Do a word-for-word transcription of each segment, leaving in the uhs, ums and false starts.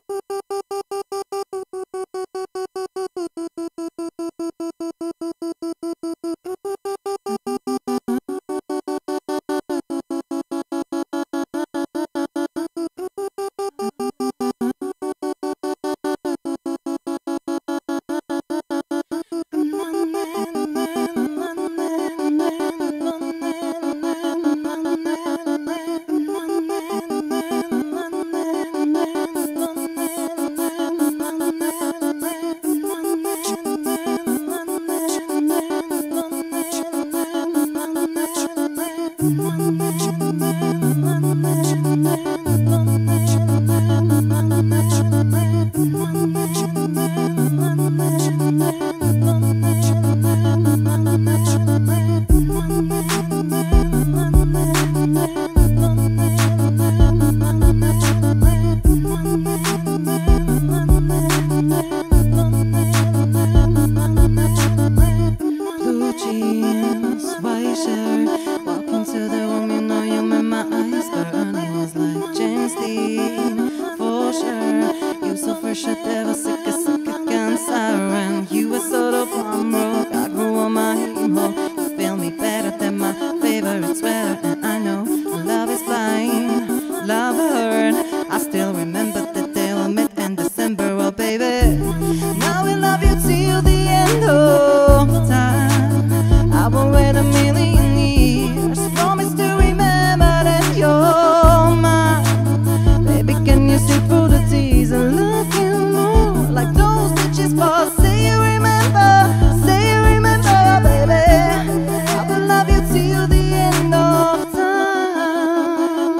Blue jeans, white shirt, walking to the room, you know you made my eyes burn. It was like James Dean, for sure. You so fresh, I never sick a sick again siren. You were sort of prom rock, I grew on my emo. You feel me better than my favorite sweater, and I know love is blind, love hurt. I still remember the day we met in December. Well, baby, now we love you till the end of time. I won't wait a million years. Promise to remember that you're mine. Baby, can you see through the tears and look you more like those bitches boss? Say you remember, say you remember, baby. I will love you till the end of time.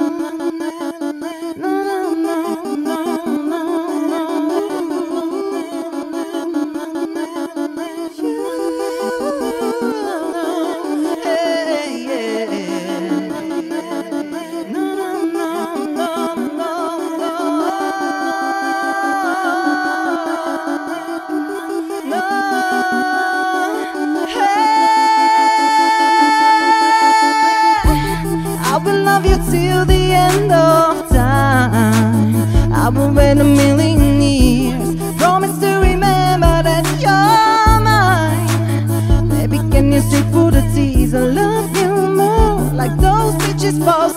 No, no, no, no, no, no. Hey, yeah. No, no, no, no, no, no. No. Hey, I will love you till the end of time. I will wait a million years. Promise to remember that you're mine. Baby, can you see through the tears? I love you more like those bitches false.